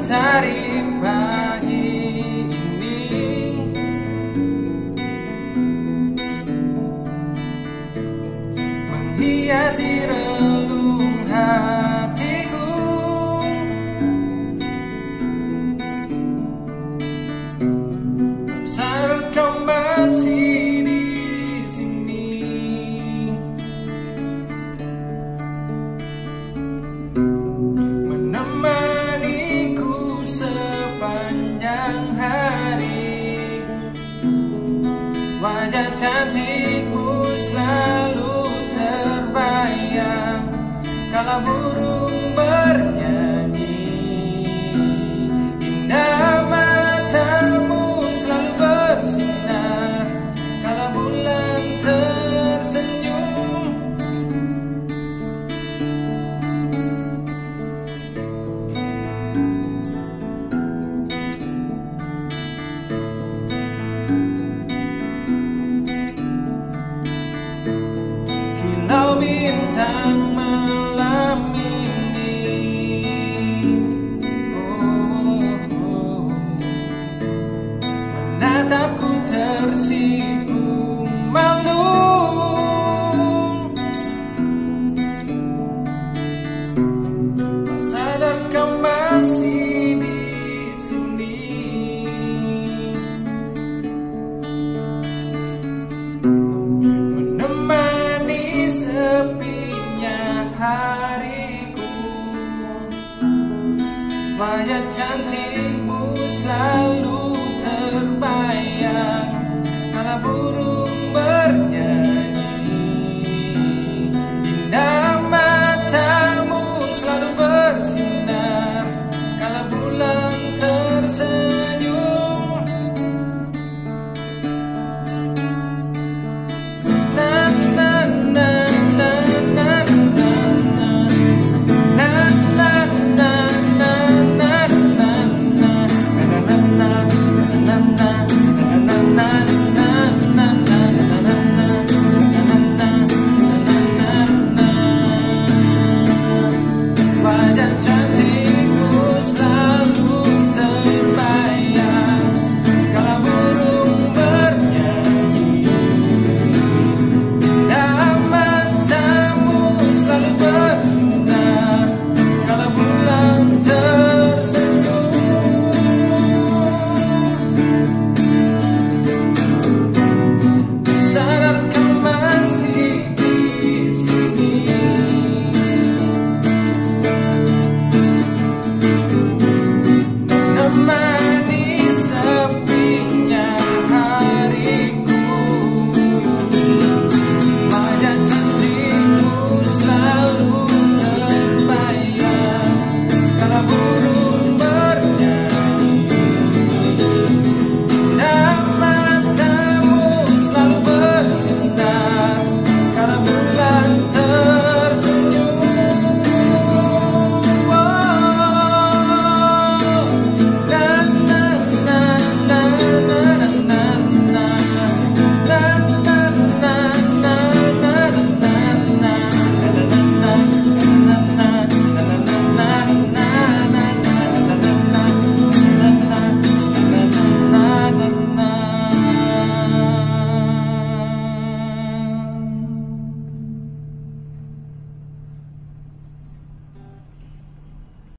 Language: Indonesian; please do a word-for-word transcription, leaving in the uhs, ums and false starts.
mentari pagi ini menghiasi relung hatiku. Saat kau masih di sini, menemaniku sepanjang hari. Wajah cantikmu selalu terbayang kala burung bernyanyi. Indah matamu selalu bersinar kala bulan tersenyum. Kilau bintang malam ini, oh, oh, menatapku tersinggung malu. Tak sadar kau masih di sini, menemani sepinya hariku. Wajah cantikmu selalu